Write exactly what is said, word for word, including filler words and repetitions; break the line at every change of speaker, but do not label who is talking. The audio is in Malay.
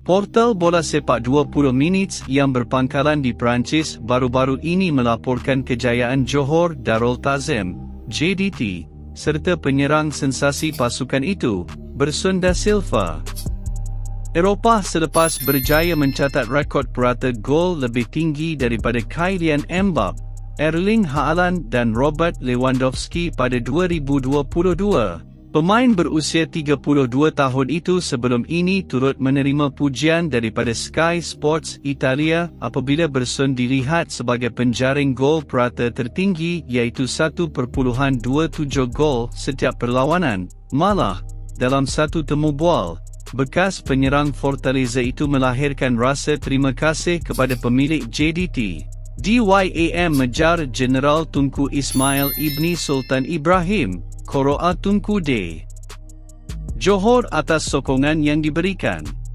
Portal bola sepak dua puluh minit yang berpangkalan di Perancis baru-baru ini melaporkan kejayaan Johor Darul Ta'zim, J D T, serta penyerang sensasi pasukan itu, Bersun da Silva. Eropah selepas berjaya mencatat rekod purata gol lebih tinggi daripada Kylian Mbappe, Erling Haaland dan Robert Lewandowski pada dua ribu dua puluh dua. Pemain berusia tiga puluh dua tahun itu sebelum ini turut menerima pujian daripada Sky Sports Italia apabila Bersun dilihat sebagai penjaring gol purata tertinggi iaitu satu perpuluhan dua tujuh gol setiap perlawanan. Malah, dalam satu temu bual, bekas penyerang Fortaleza itu melahirkan rasa terima kasih kepada pemilik J D T. D Y A M menjar Jeneral Tunku Ismail Ibni Sultan Ibrahim, Koroa Tunku D. Johor atas sokongan yang diberikan.